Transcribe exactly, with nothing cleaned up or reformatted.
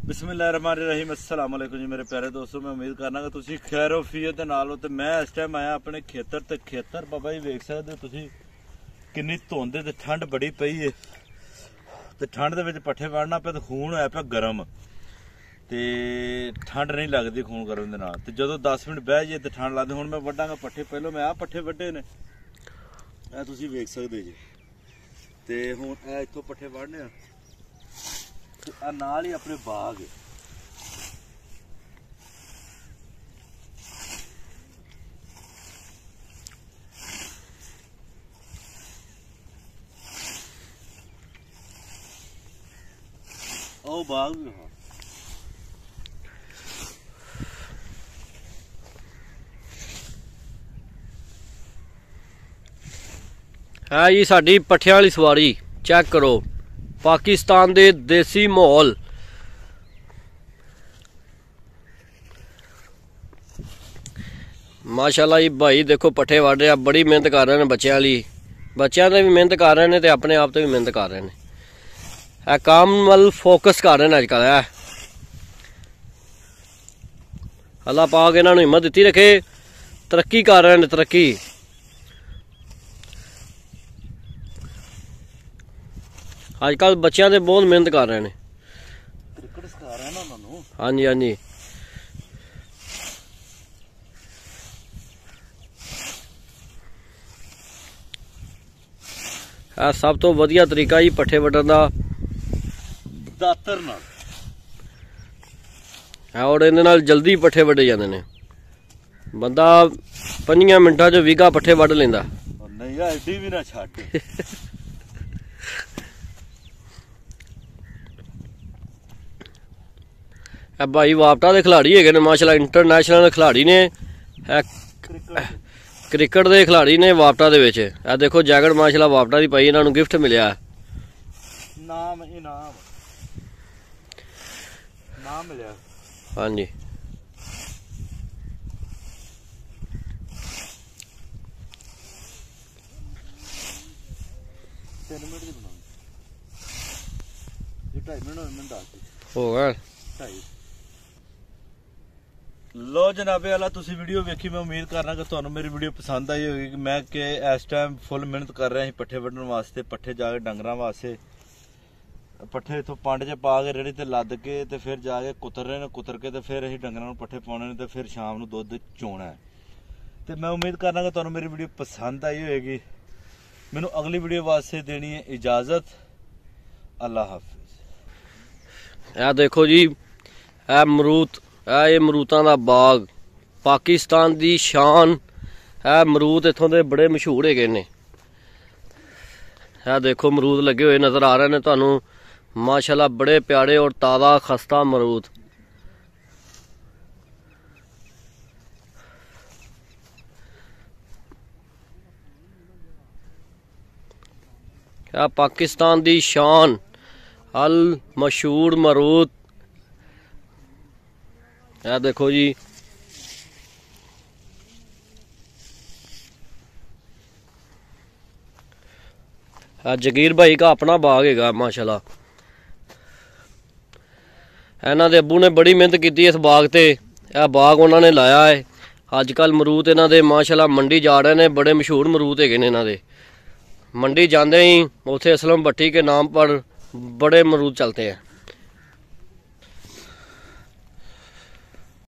बिस्मिल्लाहिर्रहमानिर्रहीम अस्सलाम वालेकुम जी मेरे प्यारे दोस्तों। मैं उम्मीद करना कि तुसी खैरोफियत दे नाल हो ते मैं इस टाइम आया अपने खेतर ते खेतर बाबा जी वेख सकदे तुसी किन्नी धुंध ते ठंड बड़ी पई है ते ठंड दे विच पट्ठे वढ़ना पे ते खून होया पे गर्म ते ठंड नहीं लगदी खून गर्म दे नाल ते जदों दस मिनट बह जाए ते ठंड लगदी। हुण मैं वड्डांगा पट्ठे, पहलों मैं आ पट्ठे वड्डे ने ए तुसी वेख सकदे जी ते हुण ए इत्थों पट्ठे वढ़ने आ आ नाल ही अपने बाग है। ओ बाग भी हाँ है जी साडी पट्ठियां वाली सवारी चेक करो। पाकिस्तान दे देसी माहौल माशाल्लाह जी भाई देखो पट्ठे वढ़ रहे, बड़ी मेहनत कर रहे हैं बच्चों वाली, बच्चों ने भी मेहनत कर रहे हैं ते अपने आप तो भी मेहनत कर रहे हैं। है काम वल फोकस कर रहे हैं अजकल। है अल्लाह पाक इन्हां नूं हिम्मत दित्ती रखे, तरक्की कर रहे हैं तरक्की। अजकल बच्चों से बहुत मेहनत कर रहे हैं। हाँ जी हाँ जी है सब तो वधिया तरीका जी पट्ठे वड्डण दा दातर नाल है और इहदे नाल जल्दी पट्ठे वड्डे जांदे ने। बंदा पंजियां मिंटां च वीघा पट्ठे वड्ड लैंदा। नहीं एडी भी ना छड्ड भाई वापटा के खिलाड़ी है माशाल्लाह, इंटरनेशनल खिलाड़ी ने। क्रिकेट के खिलाड़ी ने वापटा दे विच। ए देखो जैकेट माशाल्लाह वापटा की पाई, इन्हां नूं गिफ्ट मिलिया नाम इनाम नाम मिलिया। हाँ जी तीन मिनट दी बनाओ ये ढाई मिनट में दस हो गया ढाई। लो जनाबे वाला तुसी वीडियो वेखी, मैं उम्मीद करना कि तुहानू मेरी वीडियो पसंद आई होगी कि मैं कि इस टाइम फुल मेहनत कर रहा पट्ठे वड्डण वास्ते, पट्ठे जाके डंगरां वास्ते पट्ठे इत्थों पंड च पा के रेहड़ी ते लद के ते फिर जाके कुतर रहे ने, कुतर के ते फिर असीं डंगरां नूं पट्ठे पाउणे ने ते फिर शाम नूं दुद्ध चोना है। ते मैं उम्मीद करना कि तुहानू मेरी वीडियो पसंद आई होगी। मैनू अगली वीडियो वास्ते देनी है इजाजत। अल्लाह हाफिज। ए देखो जी ए अमरूद, ए अमरूदां दा बाग पाकिस्तान दी शान। है अमरूद इत्थों दे बड़े मशहूर है ने। है देखो अमरूद लगे हुए नजर आ रहे हैं तुहानू माशाल्लाह, बड़े प्यारे और ताज़ा खस्ता अमरूद। है पाकिस्तान दी शान अल मशहूर अमरूद। यह देखो जी जगीर भाई का अपना बाग है माशाल्लाह। इन्हां दे अब्बू ने बड़ी मेहनत की इस बाग ते। यह बाग उन्होंने लाया है। अजकल मरूद इन्हां दे माशाल्लाह मंडी जा रहे हैं, बड़े मशहूर मरूद है इन्हां दे। मंडी जाते ही उथे असलम भट्टी के नाम पर बड़े मरूद चलते हैं।